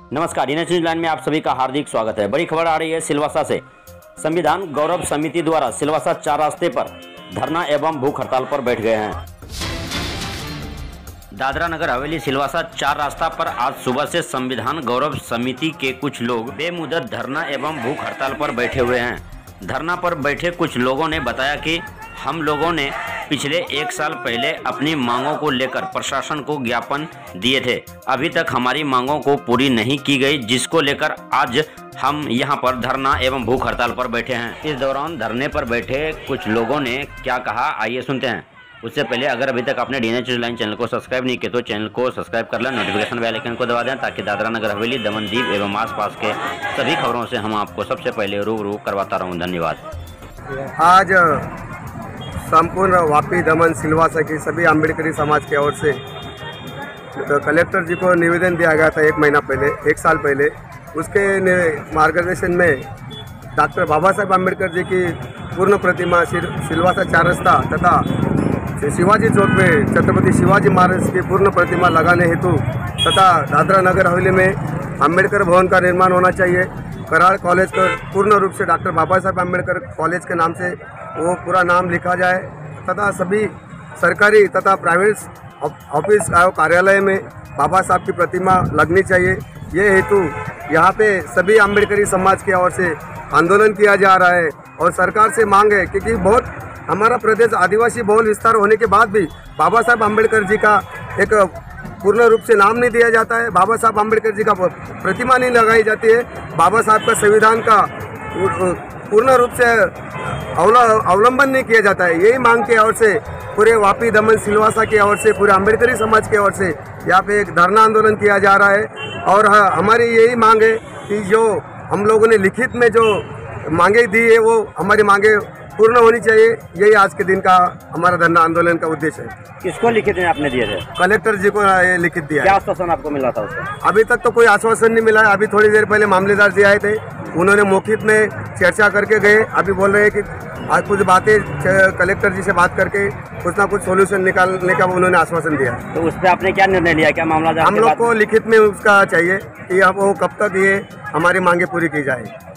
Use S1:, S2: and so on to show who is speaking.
S1: नमस्कार, news line में आप सभी का हार्दिक स्वागत है। बड़ी खबर आ रही है सिलवासा से। संविधान गौरव समिति द्वारा सिलवासा 4 रास्ते पर धरना एवं भूख हड़ताल पर बैठ गए हैं। दादरा नगर हवेली सिलवासा 4 रास्ता पर आज सुबह से संविधान गौरव समिति के कुछ लोग बेमुदत धरना एवं भूख हड़ताल पर बैठे हुए हैं। धरना पर बैठे कुछ लोगों ने बताया कि हम लोगों ने पिछले 1 साल पहले अपनी मांगों को लेकर प्रशासन को ज्ञापन दिए थे। अभी तक हमारी मांगों को पूरी नहीं की गई, जिसको लेकर आज हम यहां पर धरना एवं भूख हड़ताल पर बैठे हैं। इस दौरान धरने पर बैठे कुछ लोगों ने क्या कहा, आइए सुनते हैं। उससे पहले अगर अभी तक आपने डी न्यूज़ लाइन चैनल को सब्सक्राइब नहीं किया तो चैनल को सब्सक्राइब कर लें, नोटिफिकेशन बेल आइकन को दबा दें ताकि दादरा नगर हवेली, दमनदीप एवं आसपास के सभी खबरों से हम आपको सबसे पहले रूबरू करवाता रहूं। धन्यवाद।
S2: आज संपूर्ण वापी, दमन, सिलवासा की सभी अम्बेडकरी समाज की ओर से तो कलेक्टर जी को निवेदन दिया गया था 1 महीना पहले, 1 साल पहले। उसके मार्गदर्शन में डॉक्टर बाबा साहेब अम्बेडकर जी की पूर्ण प्रतिमा सिलवासा 4 रास्ता तथा शिवाजी चौक में छत्रपति शिवाजी महाराज की पूर्ण प्रतिमा लगाने हेतु तथा दादरा नगर हवेली में अम्बेडकर भवन का निर्माण होना चाहिए। कराड़ कॉलेज को पूर्ण रूप से डॉक्टर बाबा साहेब अम्बेडकर कॉलेज के नाम से वो पूरा नाम लिखा जाए तथा सभी सरकारी तथा प्राइवेट ऑफिस कार्यालय में बाबा साहब की प्रतिमा लगनी चाहिए। ये हेतु यहाँ पे सभी अम्बेडकरी समाज की ओर से आंदोलन किया जा रहा है और सरकार से मांग है, क्योंकि बहुत हमारा प्रदेश आदिवासी बहुल विस्तार होने के बाद भी बाबा साहब अम्बेडकर जी का एक पूर्ण रूप से नाम नहीं दिया जाता है, बाबा साहब अम्बेडकर जी का प्रतिमा नहीं लगाई जाती है, बाबा साहब का संविधान का पूर्ण रूप से अवलंबन नहीं किया जाता है। यही मांग के ओर से पूरे वापी, दमन, सिलवासा की ओर से, पूरे अम्बेडकरी समाज की ओर से यहाँ पे एक धरना आंदोलन किया जा रहा है। और हमारी यही मांग है कि जो हम लोगों ने लिखित में जो मांगे दी है वो हमारी मांगे पूर्ण होनी चाहिए। यही आज के दिन का हमारा धरना आंदोलन का उद्देश्य है।
S1: किसको लिखित में आपने दिए थे?
S2: कलेक्टर जी को ये लिखित दिया।
S1: क्या आश्वासन आपको मिला था उसका?
S2: अभी तक तो कोई आश्वासन नहीं मिला है। अभी थोड़ी देर पहले मामलेदार जी आए थे, उन्होंने मौखिक में चर्चा करके गए। अभी बोल रहे हैं कि आज कुछ बातें कलेक्टर जी से बात करके कुछ ना कुछ सोल्यूशन निकालने का उन्होंने आश्वासन दिया।
S1: तो उस पर आपने क्या निर्णय लिया? क्या मामला?
S2: हम लोग को लिखित में उसका चाहिए कि अब वो कब तक ये हमारी मांगे पूरी की जाए।